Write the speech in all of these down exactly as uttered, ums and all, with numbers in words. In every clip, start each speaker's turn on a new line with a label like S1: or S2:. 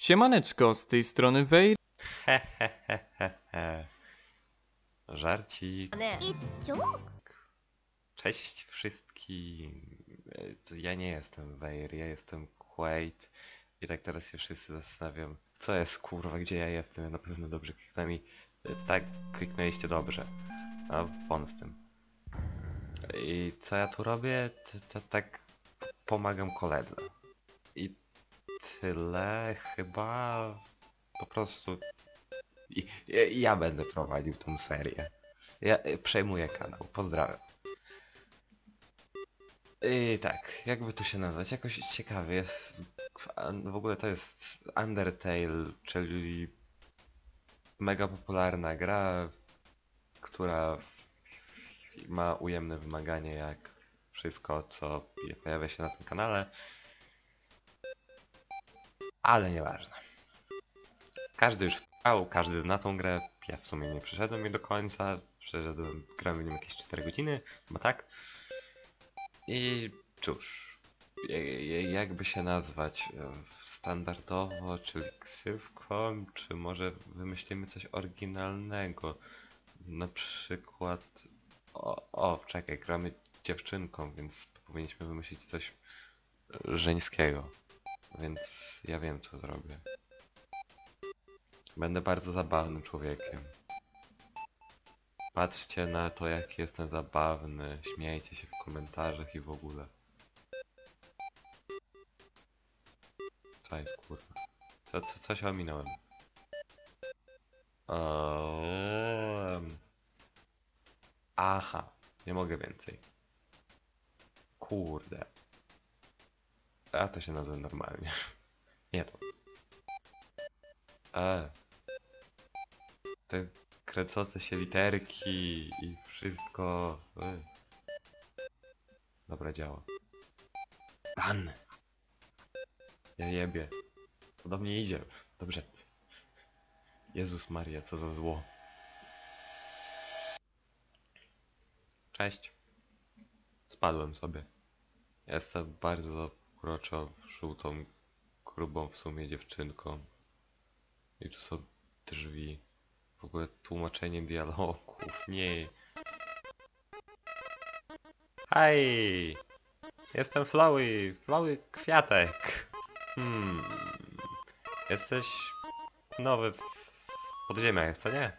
S1: Siemaneczko, z tej strony Wejr.
S2: Hehehehe. Żarcik.
S3: It's joke.
S2: Cześć wszystkim. E, to Ja nie jestem Wejr, ja jestem Quaid. I tak teraz się wszyscy zastanawiam, co jest kurwa, gdzie ja jestem. Ja na pewno dobrze kliknąłem i e, tak, kliknęliście dobrze. A won z tym. I co ja tu robię? To, to tak pomagam koledze. I tyle chyba. Po prostu I, i, ja będę prowadził tą serię. Ja y, przejmuję kanał. Pozdrawiam. I tak, jakby tu się nazwać? Jakoś ciekawy jest. W ogóle to jest Undertale, czyli mega popularna gra, która ma ujemne wymaganie jak wszystko, co pojawia się na tym kanale. Ale nieważne. Każdy już grał, każdy zna tą grę. Ja w sumie nie przeszedłem jej do końca. Przeszedłem, grałem w nią jakieś cztery godziny, bo tak. I cóż, jakby się nazwać standardowo, czyli ksywką, czy może wymyślimy coś oryginalnego. Na przykład... O, o czekaj, gramy dziewczynką, więc powinniśmy wymyślić coś żeńskiego. Więc ja wiem, co zrobię. Będę bardzo zabawnym człowiekiem. Patrzcie na to, jak jestem zabawny. Śmiejcie się w komentarzach i w ogóle. Co jest kurwa? Co, co, coś ominąłem. Um... Aha, nie mogę więcej. Kurde. A to się nazywa normalnie. Nie to. E. Te kręcące się literki i wszystko. E. Dobra, działa. Ban! Ja jebie. To do mnie idzie. Dobrze. Jezus Maria, co za zło. Cześć. Spadłem sobie. Jestem bardzo kuroczo żółtą, grubą w sumie dziewczynką. I tu są drzwi. W ogóle tłumaczenie dialogów. Nie. Hej! Jestem Flowey. Flowey Kwiatek. Hmm. Jesteś nowy w podziemiach, co nie?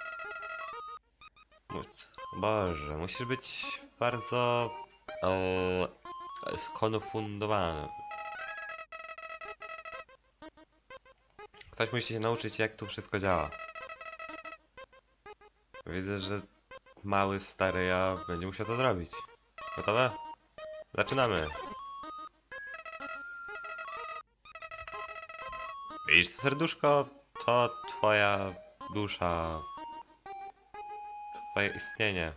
S2: Móc. Boże, musisz być bardzo e, skonfundowany. Ktoś musi się nauczyć, jak tu wszystko działa. Widzę, że mały, stary ja będzie musiał to zrobić. Gotowe? Zaczynamy! Widzisz to serduszko? To twoja dusza. Twoje istnienie.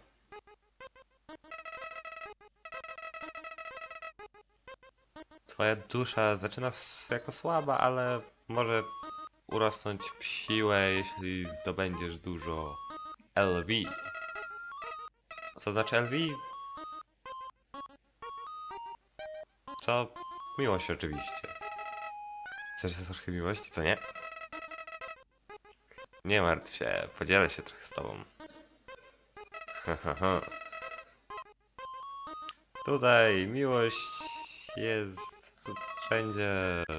S2: Twoja dusza zaczyna s- jako słaba, ale może urosnąć w siłę, jeśli zdobędziesz dużo L V. Co znaczy L V? Co? Miłość oczywiście. Chcesz troszkę miłości, co nie? Nie martw się, podzielę się trochę z tobą. Tutaj miłość jest tu wszędzie.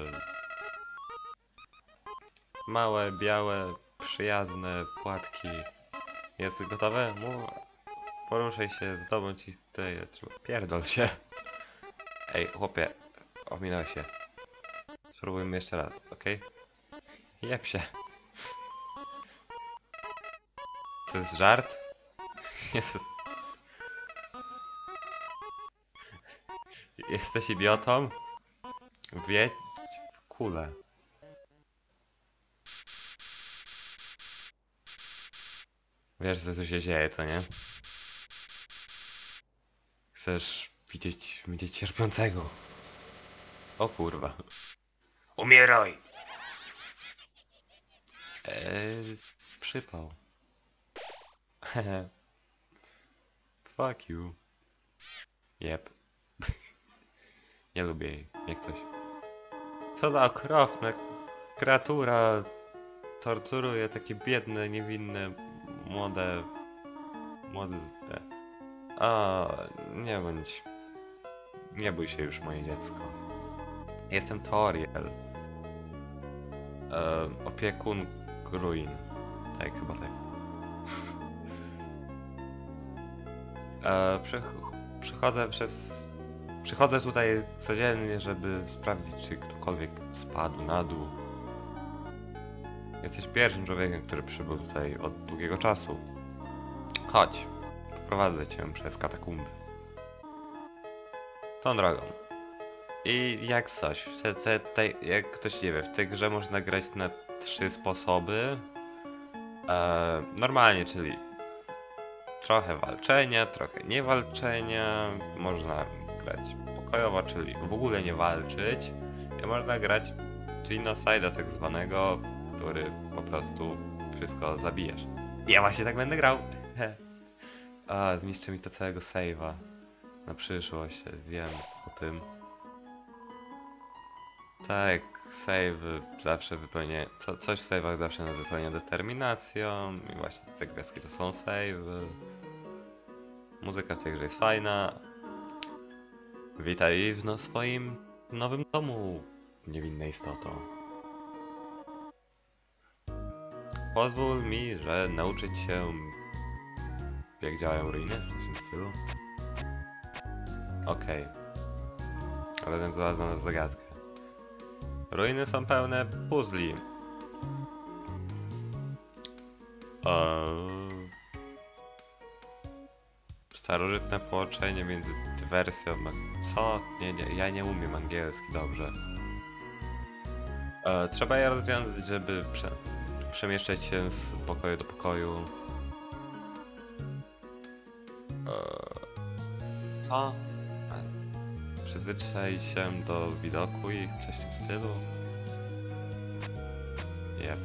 S2: Małe, białe, przyjazne płatki. Jesteś gotowy? Mów. Poruszaj się, zdobądź ich tutaj. Trzeba. Pierdol się. Ej, chłopie, ominąłeś się. Spróbujmy jeszcze raz, okej? Okay? Jeb się. To jest żart? Jest... Jesteś idiotą? Wiedź w kulę. Wiesz, co tu się dzieje, co nie? Chcesz widzieć, widzieć cierpiącego. O kurwa. Umieraj! Eee, przypał. Hehe. Fuck you. Jep. Nie lubię jej, jak coś. Co za okropne. kreatura torturuje takie biedne, niewinne, młode... Młode... A, nie bądź... Nie bój się już, moje dziecko. Jestem Toriel. E, opiekun ruin. Tak, chyba tak. E, przy, przychodzę przez... Przychodzę tutaj codziennie, żeby sprawdzić, czy ktokolwiek spadł na dół. Jesteś pierwszym człowiekiem, który przybył tutaj od długiego czasu. Chodź, poprowadzę cię przez katakumby. Tą drogą. I jak coś, te, te, te, jak ktoś nie wie, w tej grze można grać na trzy sposoby. E, normalnie, czyli trochę walczenia, trochę niewalczenia, można grać pokojowo, czyli w ogóle nie walczyć. I można grać genocide'a tak zwanego, który po prostu wszystko zabijesz. Ja właśnie tak będę grał! A, zniszczy mi to całego save'a. Na przyszłość, wiem o tym. Tak, save zawsze wypełnia... Co, coś w save'ach zawsze nas wypełnia determinacją i właśnie te gwiazdki to są save. Muzyka w tej grze jest fajna. Witaj w no swoim nowym domu, niewinna istoto. Pozwól mi, że nauczyć się jak działają ruiny w tym stylu. Okej. Okay. Ale ten znalazł nas zagadkę. Ruiny są pełne puzli. Eee... Starożytne połączenie między dywersją a... Co? Nie, nie, ja nie umiem angielski dobrze. Eee, trzeba je rozwiązać, żeby prze... przemieszczać się z pokoju do pokoju. Eee... Co? Przyzwyczaj się do widoku i coś w tym stylu. Jep.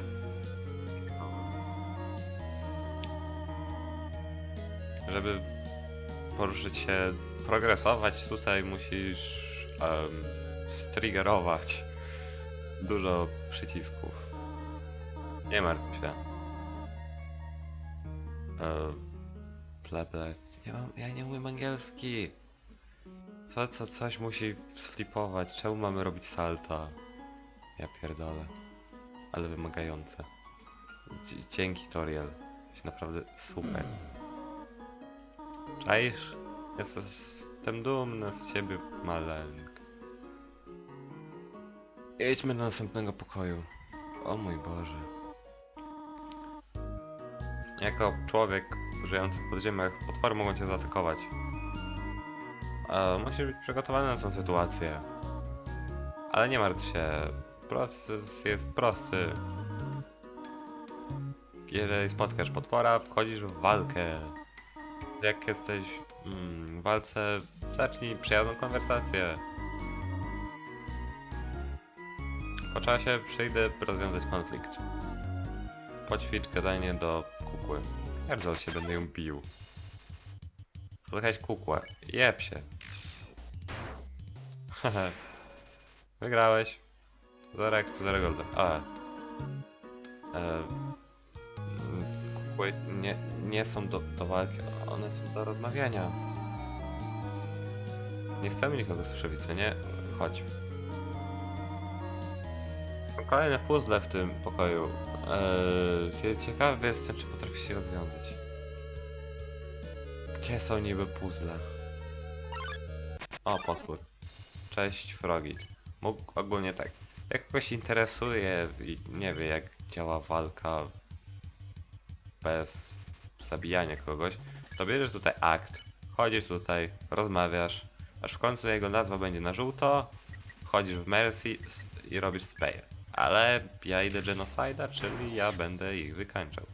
S2: Żeby poruszyć się, progresować tutaj musisz um, striggerować dużo przycisków. Nie martw się. Uh, plebe, nie mam, ja nie umiem angielski. Co, co, coś musi sflipować, czemu mamy robić salta? Ja pierdolę. Ale wymagające. Dzie- dzięki Toriel. Jesteś naprawdę super. Czaisz? Jestem dumny z ciebie, maleńka. Idźmy do następnego pokoju. O mój Boże. Jako człowiek żyjący w podziemiach, potwory mogą cię zaatakować. E, musisz być przygotowany na tę sytuację. Ale nie martw się. Proces jest prosty. Jeżeli spotkasz potwora, wchodzisz w walkę. Jak jesteś mm, w walce, zacznij przyjazną konwersację. Po czasie przyjdę rozwiązać konflikt. Poćwicz gadanie do kukły. Pierdol się, będę ją bił. Spotkałeś kukłę. Jeb się. Hehe. Wygrałeś. zero expa, zero golda. A. E, kukły nie, nie są do, do walki, one są do rozmawiania. Nie chcemy nikogo słyszeć, co nie? Chodź. Są kolejne puzzle w tym pokoju. Eee, ciekawy jestem, czy potrafisz się rozwiązać. Gdzie są niby puzzle? O, potwór. Cześć, Frogit. Mógł ogólnie tak. Jak kogoś interesuje i nie wie, jak działa walka bez zabijania kogoś, to bierzesz tutaj akt, chodzisz tutaj, rozmawiasz, aż w końcu jego nazwa będzie na żółto, wchodzisz w Mercy i robisz spare. Ale ja idę genocide'a, czyli ja będę ich wykańczał.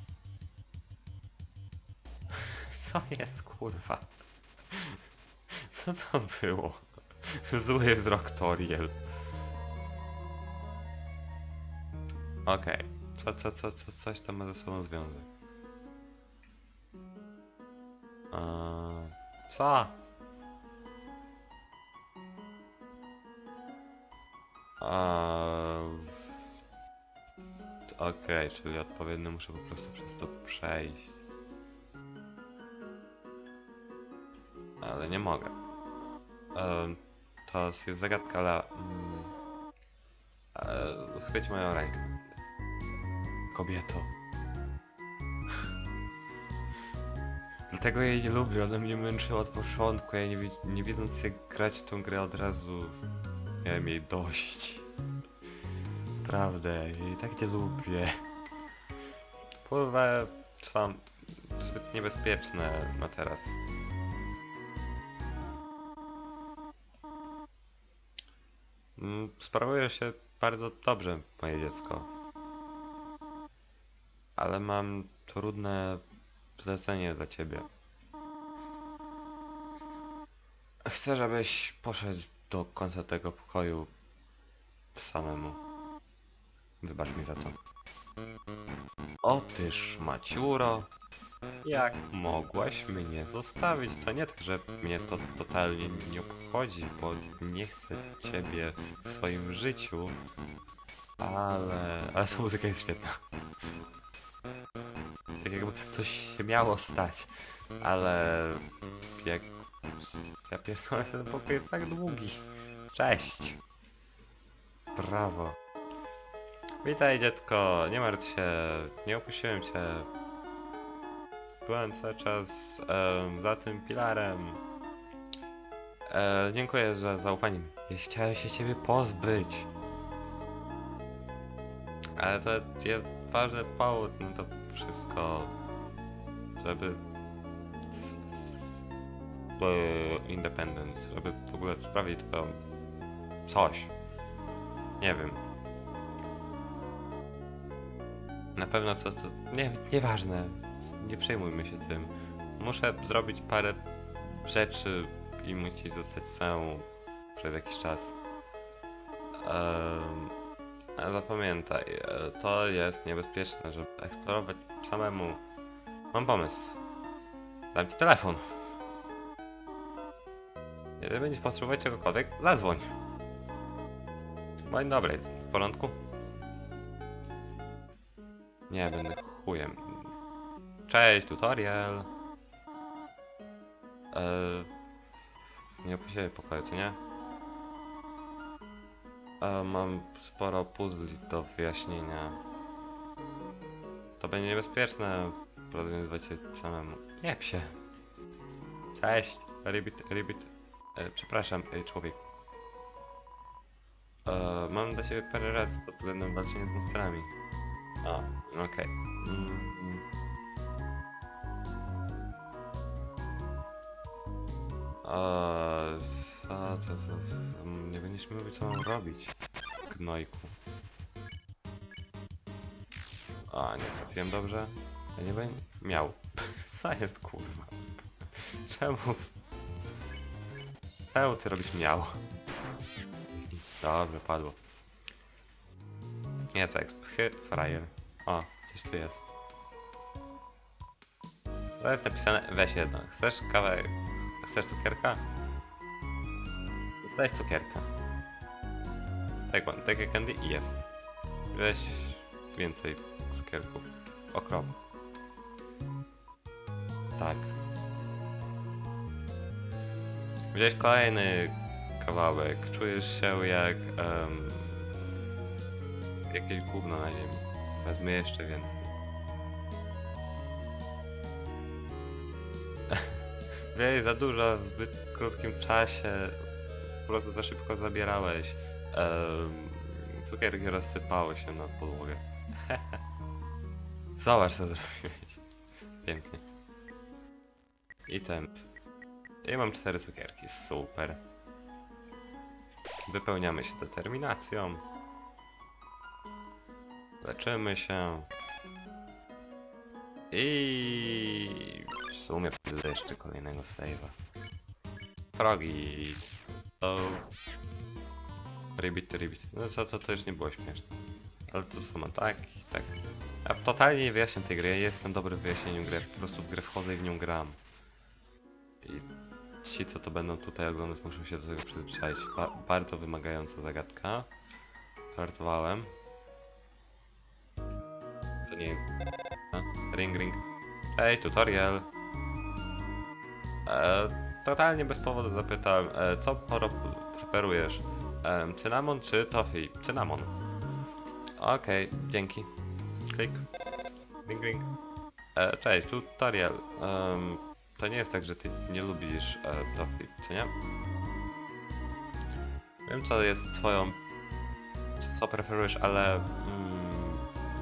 S2: Co jest, kurwa? Co to było? Zły wzrok Toriel. Okej. Okay. Co, co, co, co, coś tam ma ze sobą związek. Eee, co? Eee, Okej, czyli odpowiednio muszę po prostu przez to przejść. Ale nie mogę. Em, to jest zagadka, ale... Mm, e, chwyć moją rękę. Kobieto. Dlatego jej nie lubię, ona mnie męczyła od początku, ja nie, wi nie wiedząc jak grać tą grę od razu miałem jej dość. Prawda, ja jej tak nie lubię. Pływę są zbyt niebezpieczne na teraz. Mm, Sprawuje się bardzo dobrze, moje dziecko. Ale mam trudne zlecenie dla ciebie. Chcę, żebyś poszedł do końca tego pokoju samemu. Wybacz mi za to. O ty szmaciuro! Jak mogłaś mnie zostawić? To nie tak, że mnie to totalnie nie obchodzi, bo nie chcę ciebie w swoim życiu. Ale... ale ta muzyka jest świetna. Tak jakby coś się miało stać. Ale... jak... ja pierdolę, ten pokój jest tak długi. Cześć! Brawo. Witaj dziecko, nie martw się, nie opuściłem cię. Byłem cały czas em, za tym filarem. E, dziękuję za zaufanie. Ja chciałem się ciebie pozbyć. Ale to jest ważny powód na to wszystko. Żeby... e, Independence, żeby w ogóle sprawić to... coś. Nie wiem. Na pewno to, to nie, nieważne, nie przejmujmy się tym. Muszę zrobić parę rzeczy i musi zostać samą przez jakiś czas. Um, ale zapamiętaj, e, to jest niebezpieczne, żeby eksplorować samemu. Mam pomysł. Dam ci telefon. Jeżeli będziesz potrzebować czegokolwiek, zadzwoń. Dzień dobry, w porządku? Nie, będę chujem. Cześć, tutorial. Eee, nie opuściłem pokoju, co nie? Eee, mam sporo puzli do wyjaśnienia. To będzie niebezpieczne, rozwiązywać się samemu. Nie psie. Cześć, Ribbit, Ribbit. Eee, przepraszam, ej, człowiek. Eee, mam dla ciebie parę racji pod względem walczenia z monsterami. A, okej. Okay. Mm. Eee, co, co, co, co, nie będziesz mi mówić, co mam robić, gnojku. A, nie trafiłem dobrze. Ja nie będę miał. Co jest, kurwa? Czemu? Czemu ty robisz miał? Dobrze, padło. Nie, co, exp... frajer. O, coś tu jest. To jest napisane, weź jedno. Chcesz kawę... Chcesz cukierka? Dostałeś cukierka. Tak, mam, tak jak candy i jest. Weź więcej cukierków. Okrop. Tak. Wziąłeś kolejny kawałek. Czujesz się jak... Um, jakieś gówno na ziemi. Wezmę jeszcze więcej. Wiej, za dużo w zbyt krótkim czasie. Po prostu za szybko zabierałeś. Um, cukierki rozsypały się na podłogę. Zobacz, co zrobiłeś. Pięknie. I ten. I mam cztery cukierki. Super. Wypełniamy się determinacją. Leczymy się. I w sumie będę jeszcze kolejnego save'a. Progi. O. Ribbit, ribbit. No co, to, to już nie było śmieszne. Ale to są ataki, tak. Ja totalnie nie wyjaśniam tej gry, ja jestem dobry w wyjaśnieniu gry, po prostu w grę wchodzę i w nią gram. I ci, co to będą tutaj oglądać, muszą się do tego przyzwyczaić. Ba bardzo wymagająca zagadka. Żartowałem. To nie jest... A, ring ring. Ej, tutorial. E, totalnie bez powodu zapytałem, e, co preferujesz? E, cynamon czy toffee? Cynamon. Okej, okay, dzięki. Klik. Ring ring. E, cześć, tutorial. Um, to nie jest tak, że ty nie lubisz e, toffee, co nie? Wiem, co jest twoją... co preferujesz, ale... Mm,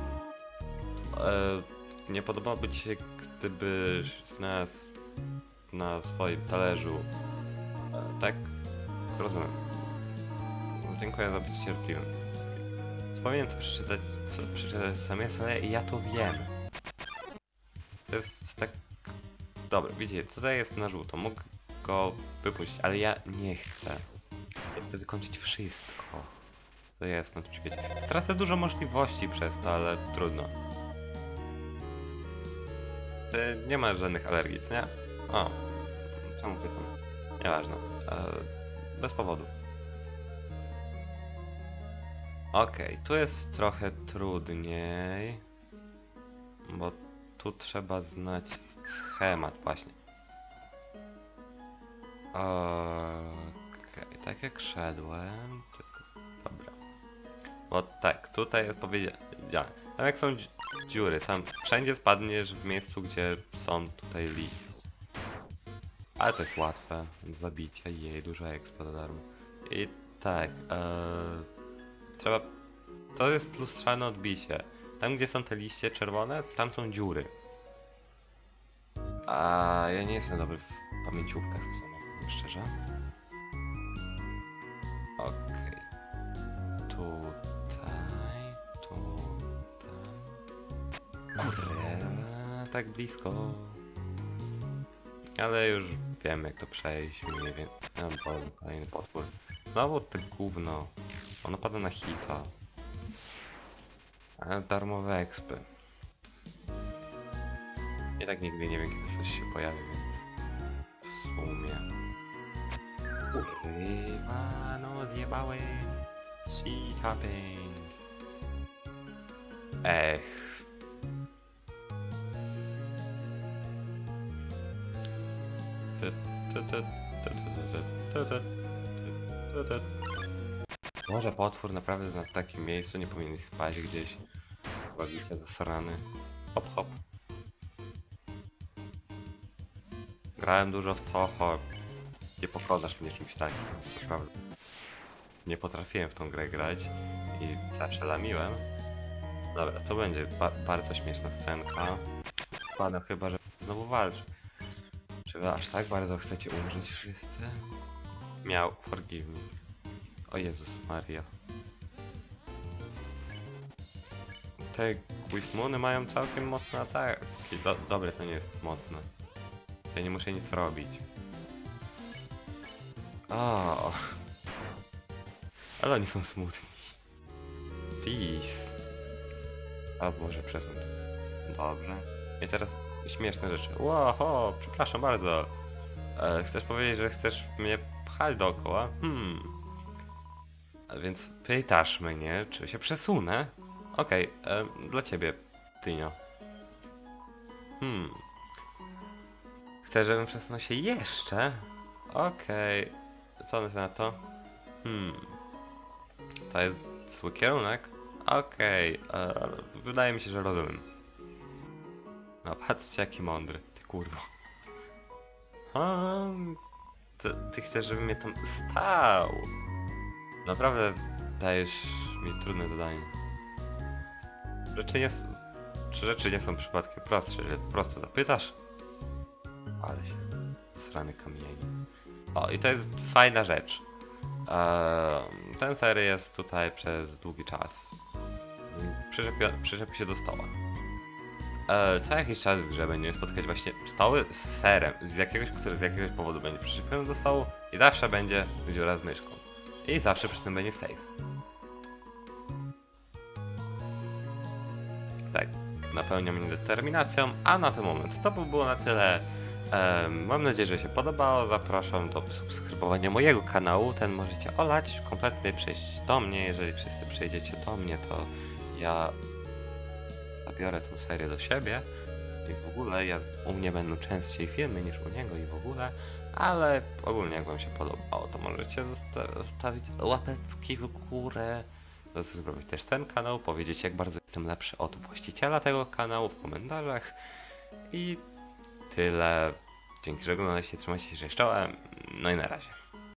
S2: e, nie podobałoby ci się, gdybyś znalazł na swoim talerzu... E, tak? Rozumiem. Dziękuję za bycie cierpliwym. Powinien co przeczytać, co przeczytać sam jest, ale ja to wiem. To jest tak... Dobra, widzicie, tutaj jest na żółto, mógł go wypuścić, ale ja nie chcę. Ja chcę wykończyć wszystko, co jest na tym świecie. Stracę dużo możliwości przez to, ale trudno. Ty nie masz żadnych alergii, co nie? O, czemu pytam? Nieważne. E, bez powodu. Okej, okay, tu jest trochę trudniej, bo tu trzeba znać schemat właśnie. Okej, okay, tak jak szedłem, tylko... dobra. Bo tak, tutaj jest powiedziane, tam jak są dziury, tam wszędzie spadniesz w miejscu, gdzie są tutaj li. Ale to jest łatwe, zabicie, jej, dużo expa do darmo. I tak, ee... trzeba... to jest lustrzane odbicie. Tam gdzie są te liście czerwone, tam są dziury. A ja nie jestem dobry w pamięciówkach w sumie, powiem szczerze. Okej. Okay. Tutaj... tutaj... Kurde, tak blisko. Ale już wiem jak to przejść, mniej więcej. No bo kolejny potwór. Znowu to gówno. Ono pada na hita. Ale darmowe expy. I tak nigdy nie wiem kiedy coś się pojawi, więc... w sumie... Kurwa, no zjebałem. Shit happens. Ech. Ty, ty, ty, ty, ty, ty, ty, ty, ty. Może potwór naprawdę na takim miejscu nie powinien spać gdzieś. Bawicie zasrany. Hop hop. Grałem dużo w to, hop. Nie pokonasz mnie czymś takim, naprawdę. Nie potrafiłem w tą grę grać i zawsze lamiłem. Dobra, to będzie ba bardzo śmieszna scenka. Panem chyba, że znowu walczy. Czy wy aż tak bardzo chcecie umrzeć wszyscy? Miał, forgive me. O Jezus Maria. Te Quizmoony mają całkiem mocne ataki. Do dobre, to nie jest mocne. Ja nie muszę nic robić. O, ale oni są smutni. Jeez. O Boże, przesuń. Dobrze. I teraz śmieszne rzeczy. Łoho, przepraszam bardzo. E, chcesz powiedzieć, że chcesz mnie pchać dookoła? Hmm. A więc pytasz mnie, czy się przesunę? Okej, okay, dla ciebie, Tynio. Hmm. Chcesz, żebym przesunął się jeszcze? Okej. Okay. Co na to? Hmm. To jest zły kierunek? Okej. Okay. Wydaje mi się, że rozumiem. No patrzcie jaki mądry. Ty kurwo. Um, ty, ty chcesz, żebym mnie tam stał? Naprawdę dajesz mi trudne zadanie. Rzeczy nie, czy rzeczy nie są przypadkiem prostsze, że po prostu zapytasz? Ale się srany kamieni. O, i to jest fajna rzecz. Eee, ten ser jest tutaj przez długi czas. Przyczepi, przyczepi się do stoła. Eee, co jakiś czas w grze będziemy spotkać właśnie stoły z serem, z jakiegoś, który z jakiegoś powodu będzie przyczepiony do stołu i zawsze będzie dziura z myszką. I zawsze przy tym będzie save. Tak, napełnia mnie determinacją, a na ten moment to by było na tyle. Um, mam nadzieję, że się podobało. Zapraszam do subskrybowania mojego kanału. Ten możecie olać, kompletnie przejść do mnie. Jeżeli wszyscy przejdziecie do mnie, to ja zabiorę tą serię do siebie i w ogóle ja, u mnie będą częściej filmy niż u niego i w ogóle, ale ogólnie jak wam się podobało, to możecie zosta zostawić łapeczki w górę, zasubskrybować też ten kanał, powiedzieć jak bardzo jestem lepszy od właściciela tego kanału w komentarzach i tyle. Dzięki, że oglądaliście, trzymajcie się czołem, no i na razie.